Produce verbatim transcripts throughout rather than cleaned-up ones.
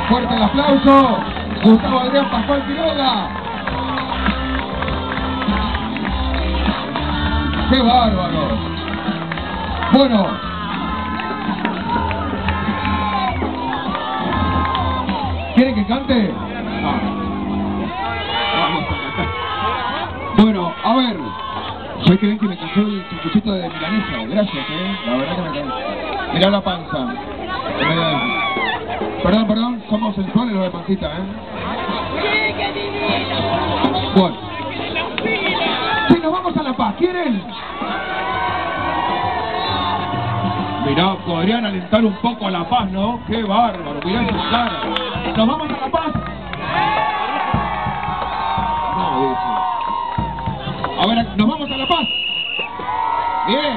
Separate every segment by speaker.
Speaker 1: Fuerte el aplauso. Gustavo Adrián Pascual Quiroga. ¡Qué bárbaro! Bueno. ¿Quieren que cante? Ah. Vamos a cantar. Bueno, a ver. Soy que ven que me cayó el sanguchito de milanesa. Gracias, eh. La verdad que me cayó. Mirá la panza. Perdón, perdón. Somos sensuales los de pancita, eh. Bueno. Sí, nos vamos a La Paz. ¿Quieren? Mirá, podrían alentar un poco a La Paz, ¿no? ¡Qué bárbaro! Mirá esa cara. ¿Nos vamos a La Paz? No, dice. A ver, ¿nos vamos a La Paz? Bien.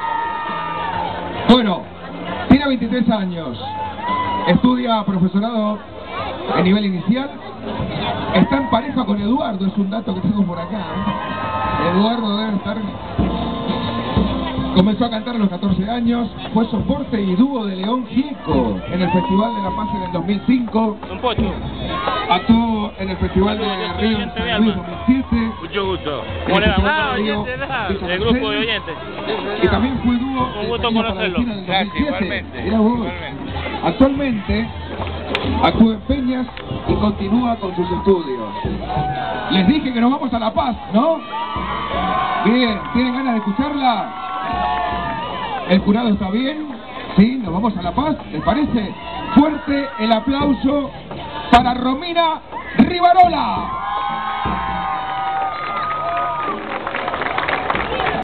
Speaker 1: Bueno, tiene veintitrés años. Estudia profesorado en nivel inicial. Está en pareja con Eduardo, es un dato que tengo por acá, ¿eh? Eduardo debe estar... Comenzó a cantar a los catorce años, fue soporte y dúo de León Gieco en el Festival de La Paz en el dos mil cinco. Actuó en el Festival de Río en San Luis dos mil siete.
Speaker 2: Mucho gusto.
Speaker 1: Ah,
Speaker 2: oyente, del grupo de oyentes.
Speaker 1: Y también fue dúo
Speaker 2: un gusto conocerlo.
Speaker 1: En el dos mil siete. Mirá vos. Actualmente actúa en Peñas y continúa con sus estudios. Les dije que nos vamos a La Paz, ¿no? Bien, ¿tienen ganas de escucharla? ¿El jurado está bien? ¿Sí? ¿Nos vamos a La Paz? ¿Les parece? Fuerte el aplauso para Romina Rivarola.